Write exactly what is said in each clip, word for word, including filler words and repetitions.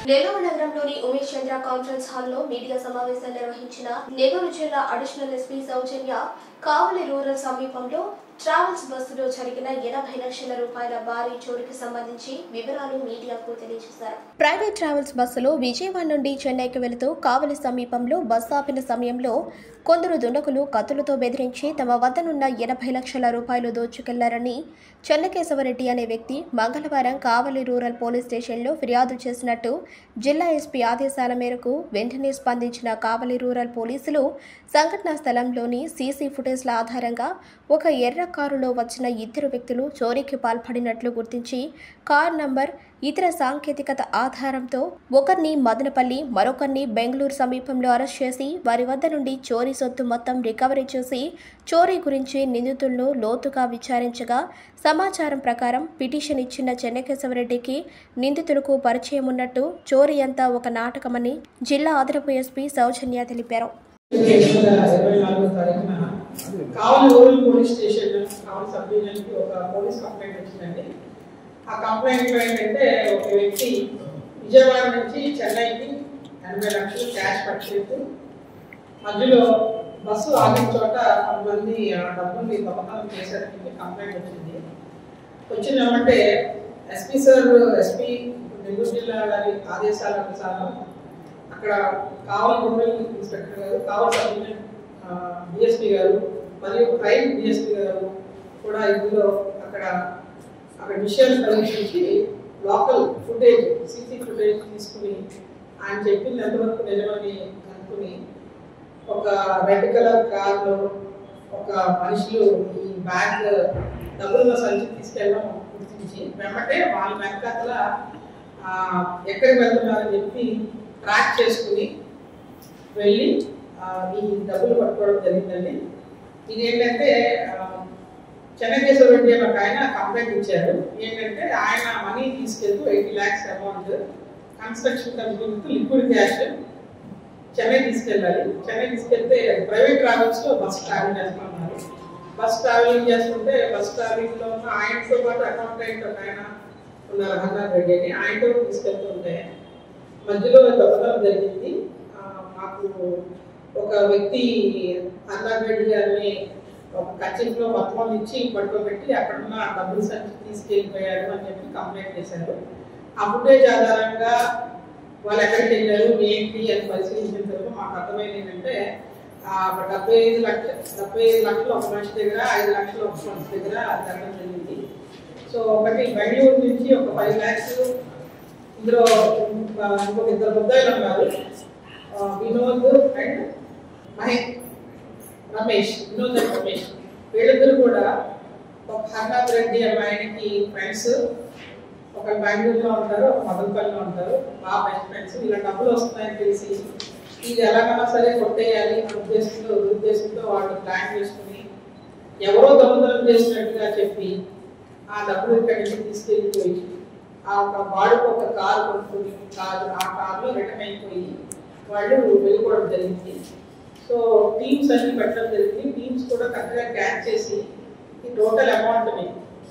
నెల్లూరు నగరంలోని ఉమేష్ చంద్ర కాన్ఫరెన్స్ హాల్లో మీడియా సమావేశం నిర్వహించిన నెల్లూరు జిల్లా additional SP Soujanya Kavali rural సమీపంలో ట్రావెల్స్ బస్సులో జరిగిన ఎనభై లక్షల రూపాయల భారీ చోరీకి సంబంధించి వివరాలు మీడియాకు తెలియజేశారు. ప్రైవేట్ ట్రావెల్స్ బస్సులో విజయవాడ నుండి చెన్నైకి వెళుతూ కావలి సమీపంలో బస్సు ఆపిన సమయంలో కొందరు దుండగులు కత్తులతో బెదిరించి తమ వద్దనున్న ఎనభై లక్షల రూపాయలు దోచుకెళ్లారని చెన్నకేశవరెడ్డి అనే వ్యక్తి మంగళవారం కావలి రూరల్ పోలీస్ స్టేషన్లో ఫిర్యాదు చేసినట్టు జిల్లా ఎస్పీ ఆదేశాల మేరకు వెంటనే స్పందించిన కావలి రూరల్ పోలీసులు సంఘటనా స్థలంలోని సీసీ ఫుటేజ్ల ఆధారంగా ఒక ఎర్ర కారులో వచ్చిన ఇద్దరు వ్యక్తులు చోరీకి పాల్పడినట్లు గుర్తించి కార్ నంబర్ ఇతర సాంకేతికత ఆధారంతో ఒకరిని మదనపల్లి మరొకరిని బెంగళూరు సమీపంలో అరెస్ట్ చేసి వారి వద్ద నుండి చోరీ సొత్తు మొత్తం రికవరీ చేసి చోరీ గురించి నిందితులను లోతుగా విచారించగా సమాచారం ప్రకారం పిటిషన్ ఇచ్చిన చెన్నకేశవరెడ్డికి నిందితులకు పరిచయం ఉన్నట్టు చోరీ అంతా ఒక నాటకమని జిల్లా అదనపు ఎస్పీ సౌజన్య తెలిపారు. Kavali rural police station Kavali sub డివిజన్కి ఒక పోలీస్ కంప్లైంట్ వచ్చిందండి. ఆ కంప్లైంట్ ఏంటంటే ఒక వ్యక్తి విజయవాడ నుంచి చెన్నైకి ఎనభై లక్షలు క్యాష్ పట్టుకెళ్తూ మధ్యలో బస్సు ఆగిన చోట కొంతమంది ఆ డబ్బుల్ని దొంగతనం చేశారని కంప్లైంట్ వచ్చింది. వచ్చిందేమంటే ఎస్పీ సార్ ఎస్పీ నెల్లూరు జిల్లా గారి ఆదేశాల అనుసారం అక్కడ కావలి రూరల్ ఇన్స్పెక్టర్ గారు కావలి సబ్ డివిజన్ డిఎస్పీ గారు మరియు క్రైమ్ డిఎస్పీ గారు కూడా ఇందులో అక్కడ అక్కడ విషయాలు పరీక్షించి లోకల్ ఫుటేజ్ సీసీ ఫుటేజ్ తీసుకుని ఆయన చెప్పింది ఎంతవరకు నిజమని కనుక్కుని ఒక రెడ్ కలర్ కార్లో ఒక మనుషులు ఈ బ్యాగ్ డబ్బుల సంచి తీసుకెళ్ళడం గుర్తించి వెంబటే వాళ్ళ వెనకాతల ఎక్కడికి వెళ్తున్నారని చెప్పి ట్రాక్ చేసుకుని వెళ్ళి ఈ డబ్బులు పట్టుకోవడం జరిగిందండి. ఇది ఏంటంటే చెన్నకేశవరెడ్డి అని ఒక ఆయన కంప్లైంట్ ఇచ్చారు. ఏంటంటే ఆయన మనీ తీసుకెళ్తూ eighty lakhs amount construction company liquid cash Chennai తీసుకెళ్ళాలి. చెన్నై తీసుకెళ్తే ప్రైవేట్ ట్రావెల్స్ లో బస్ ట్రావెల్ చేస్తున్నారు. బస్ ట్రావెలింగ్ చేస్తుంటే బస్ ట్రావెలింగ్ లో ఉన్న ఆయనతో పాటు అకౌంటెంట్ ఒక ఆయన ఉన్నారు హన్నార్ రెడ్డి అని ఆయనతో తీసుకెళ్తుంటే మధ్యలో దొంగతనం జరిగింది. మాకు ఒక వ్యక్తి హన్నార్ రెడ్డి గారిని ఒక కచ్చిలో మొత్తం ఇచ్చి పట్టుకోబెట్టి అక్కడున్న డబ్బులు సంచి తీసుకెళ్ళిపోయారు అని చెప్పి కంప్లైంట్ చేశారు. ఆ ఫుటేజ్ ఆధారంగా వాళ్ళు ఎక్కడికి వెళ్ళారు ఏంటి అని పరిశీలించిన తర్వాత మాకు అర్థమైంది ఏంటంటే డెబ్బై ఐదు లక్షల డెబ్బై ఐదు లక్షలు ఒక మనిషి దగ్గర ఐదు లక్షలు ఒక మనిషి దగ్గర జరగడం జరిగింది. సో ఒకటి బెంగళూరు నుంచి ఒక ఫైవ్ ల్యాక్స్ ఇందులో ఇంకొక ఇద్దరు ముద్దాయిలు ఉన్నారు, వినోద్ అండ్ మహేష్ రమేష్ వినోద్ అండ్ రమేష్ వీళ్ళిద్దరు కూడా ఒక హర్నాథ్ రెడ్డి అమ్మాయికి ఫ్రెండ్స్, ఒక బెంగళూరులో ఉంటారు, ఒక మదనపల్లిలో ఉంటారు, బాగా బెస్ట్ ఫ్రెండ్స్. ఇలా డబ్బులు వస్తున్నాయని తెలిసి ఇది ఎలాగైనా సరే కొట్టేయాలి అనే ఉద్దేశంతో ఉద్దేశంతో వాళ్ళు ప్లాన్ చేసుకుని ఎవరో దొంగతనం చేసినట్టుగా చెప్పి ఆ డబ్బులు ఇక్కడి నుంచి తీసుకెళ్ళిపోయి ఆ ఒక వాడుకు ఒక కారు కొనుక్కుని కారు ఆ కార్లో రిటర్న్ అయిపోయి వాళ్ళు వెళ్ళిపోవడం జరిగింది. సో టీమ్స్ అన్ని పెట్టడం జరిగింది. టీమ్స్ కూడా కరెక్ట్గా క్యాచ్ చేసి ఈ టోటల్ అమౌంట్ని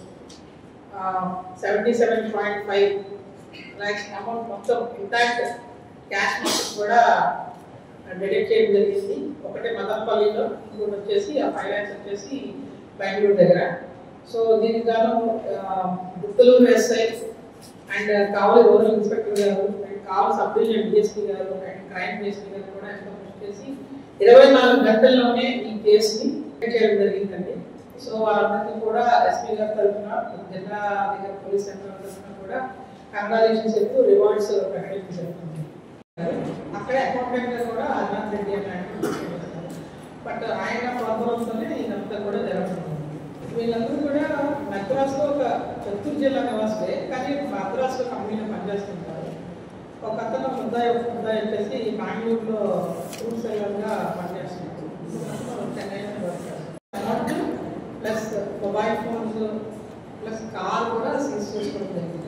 seventy seven point five lakhs amount మొత్తం ఇంటాక్ట్ క్యాష్ మొత్తం కూడా డిడక్ట్ చేయడం జరిగింది. ఒకటి మదనపల్లిలో, ఇంకోటి వచ్చేసి ఆ ఫైవ్ ల్యాక్స్ వచ్చేసి బెంగళూరు దగ్గర. సో దీనికి గాను Guttaluru SI and Kavali rural inspector గారు and Kavali sub division DSP గారు అండ్ క్రైమ్ డిఎస్పీ గారు కూడా ఇన్ఫర్మేషన్ చేసి ఇరవై నాలుగు గంటల్లోనే ఈ కేసుని చేయడం జరిగిందండి. సో వాళ్ళందరికీ కూడా ఎస్పీ గారి తరఫున జిల్లా దగ్గర పోలీస్ సెంటర్ తరఫున కూడా కంగ్రాచులేషన్స్ చెప్తూ రివార్డ్స్ ప్రకటించడం జరుగుతుంది. అక్కడే అకౌంటెంట్ గా కూడా హర్నాథ్ రెడ్డి అని బట్ ఆయన ప్రోత్సాహంతోనే ఇదంతా కూడా జరుగుతుంది. వీళ్ళందరూ కూడా మద్రాసులో ఒక చిత్తూరు జిల్లా నివాసులే, కానీ మద్రాసులో కంపెనీలో పనిచేస్తుంటారు. ఒక అతను ముద్దాయి ఒక ముద్దాయి వచ్చేసి బెంగళూరులో ఫ్రూట్ సెల్లర్గా పనిచేస్తున్నారు. చెన్నైలో వర్క్ చేస్తారు. Plus mobile phones plus car కూడా సీజ్ చేసుకోవడం జరిగింది.